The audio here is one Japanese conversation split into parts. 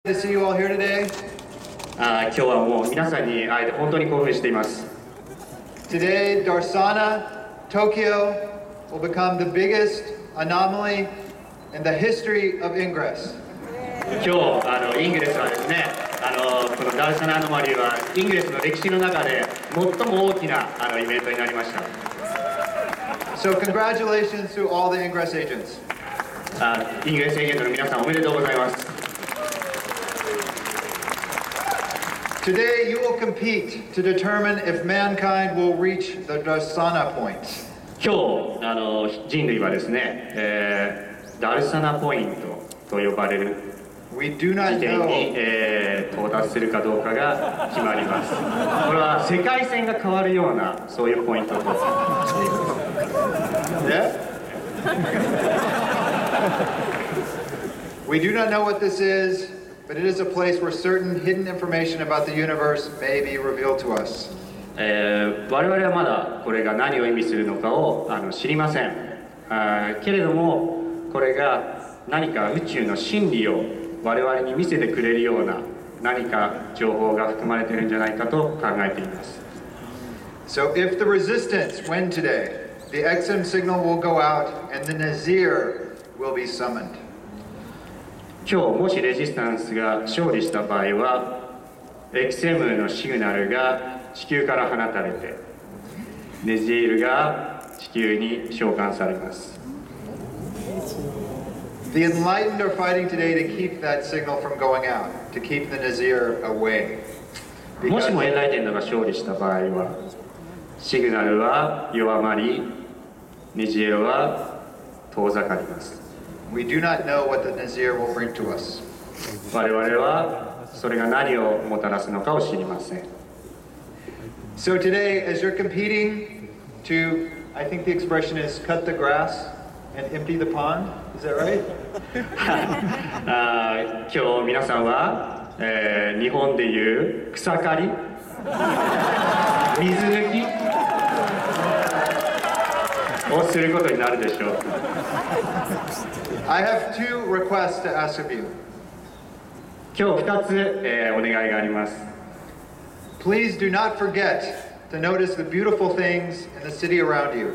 To see you all here today. 今日はもう皆さんに会えて本当に興奮しています。 Today, Darsana, Tokyo will become the biggest anomaly in the history of Ingress. 今日イングレスはですね、このダルサナアノマリーはイングレスの歴史の中で最も大きなイベントになりました。 So congratulations to all the Ingress agents. イングレスエージェントの皆さんおめでとうございます。 Today, you will compete to determine if mankind will reach the Darsana point. 今日人類はですね、ダルサナポイントと呼ばれる We do 時 not 点 know. に、到達するかどうかが決まります。これは世界線が変わるようなそういうポイントとしています。 Yeah? We do not know what this is, but it is a place where certain hidden information about the universe may be revealed to us. 我々はまだこれが何を意味するのかを知りません。けれどもこれが何か宇宙の真理を我々に見せてくれるような何か情報が含まれているんじゃないかと考えています。 So if the resistance win today, the XM signal will go out and the Nazir will be summoned. 今日もしレジスタンスが勝利した場合は XM のシグナルが地球から放たれてネジールが地球に召喚されます。 The enlightened are fighting today to keep that signal from going out, to keep the Nazir away. もし Because もエンライテンドが勝利した場合はシグナルは弱まりネジエロは遠ざかります。 we do not know what the Nazir will bring to us. 我々はそれが何をもたらすのかを知りません。 So today, as you're competing to, I think the expression is cut the grass and empty the pond. Is that right? 今日皆さんは、日本でいう草刈り水抜きをすることになるでしょう。 I have two requests to ask of you. 今日2つ、お願いがあります。 Please do not forget to notice the beautiful things in the city around you.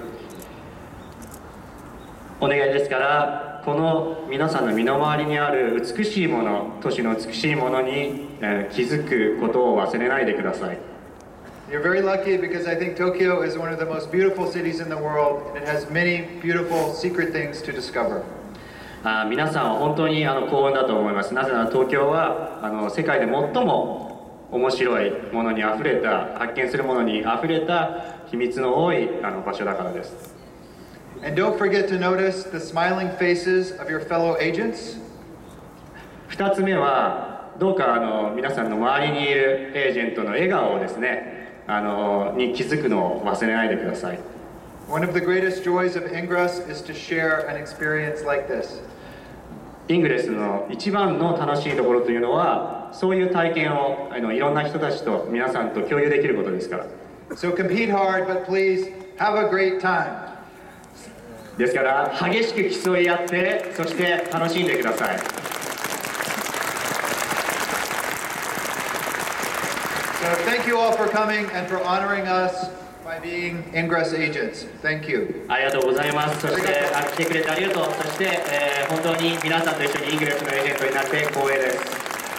お願いですからこの皆さんの身の回りにある美しいもの都市の美しいものに、気づくことを忘れないでください。 You're very lucky because I think Tokyo is one of the most beautiful cities in the world and it has many beautiful secret things to discover. 皆さんは本当に幸運だと思います。なぜなら東京は世界で最も面白いものにあふれた発見するものにあふれた秘密の多い場所だからです。 And don't forget to notice the smiling faces of your fellow agents. 2つ目はどうか皆さんの周りにいるエージェントの笑顔をですねに気づくのを忘れないでください。 One of the greatest joys of Ingress is to share an experience like this. イングレスの一番の楽しいところというのはそういう体験をいろんな人たちと皆さんと共有できることですから。 So compete hard, but please have a great time. ですから激しく競い合ってそして楽しんでください。 So thank you all for coming and for honoring us by being Ingress agents. Thank you. ありがとうございます。そして来てくれてありがとう。そして、本当に皆さんと一緒にイングレスのエージェントになって光栄です。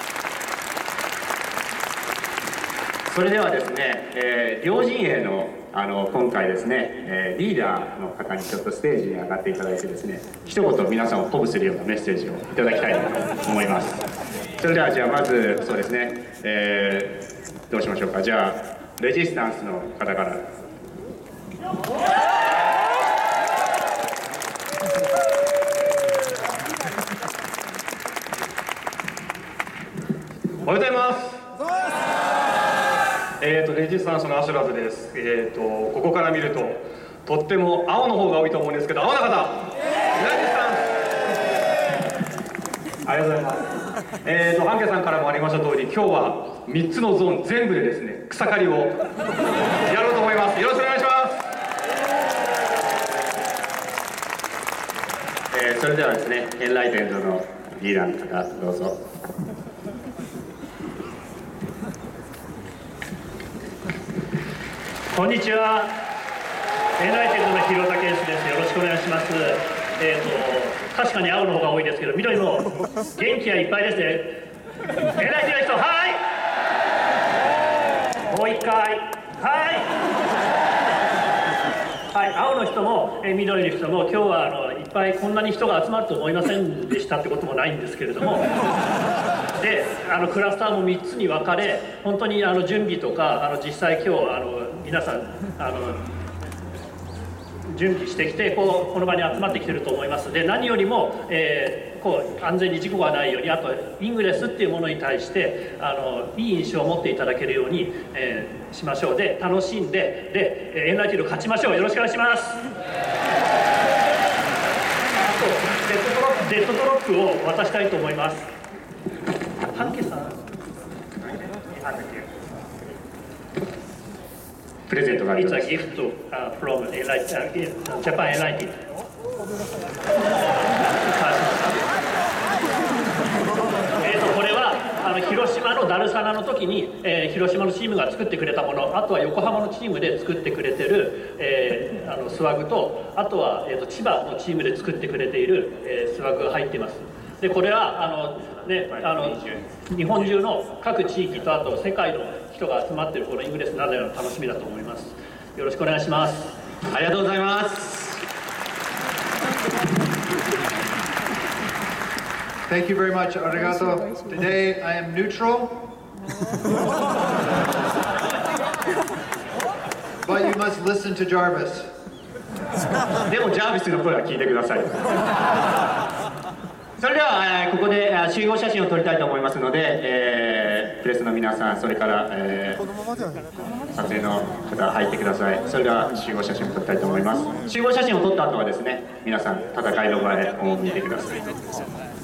それではですね、両陣営の今回ですね、リーダーの方にちょっとステージに上がっていただいてですね、一言皆さんを鼓舞するようなメッセージをいただきたいと思います。それではじゃあまずそうですね、どうしましょうか。じゃあレジスタンスの方から。 おはようございます。レジスタンスのアシュラフです。ここから見るととっても青の方が多いと思うんですけど、青の方、レジスタンス。ありがとうございます。ハンケさんからもありました通り、今日は3つのゾーン全部でですね、草刈りをやろうと思います。よろしくお願いします。 それではですね、エンライテンドのリーダーの方どうぞ。 こんにちは。エナイテッドの広田健志です。よろしくお願いします。確かに青の方が多いですけど、緑も元気がいっぱいですね。エナイテッドの人、はい。もう一回、はい。はい、青の人も緑の人も今日はいっぱいこんなに人が集まると思いませんでしたってこともないんですけれども。でクラスターも3つに分かれ、本当に準備とか実際今日皆さん準備してきてこの場に集まってきてると思います。で何よりも、安全に事故がないように、あとイングレスっていうものに対していい印象を持っていただけるように、しましょう。で楽しんでエンライティド勝ちましょう。よろしくお願いします。あとデッドドロップを渡したいと思います。ハンケさん、 プレゼントがあります。 It's a gift from Japan Enlightened。これは広島のダルサナの時に、広島のチームが作ってくれたもの、あとは横浜のチームで作ってくれてる、スワグと、あとは、千葉のチームで作ってくれている、スワグが入っています。でこれは日本中の各地域とあと世界の人が集まっているこのイングレスならではの楽しみだと思います。よろしくお願いします。 ありがとうございます。 Thank you very much, arigato. Today I am neutral, but you must listen to Jarvis. でもジャービスの声は聞いてください。それでは、ここで集合写真を撮りたいと思いますので、プレスの皆さん、それから、撮影の方入ってください。それでは集合写真を撮りたいと思います。集合写真を撮った後はですね、皆さん戦いの場へ見てください。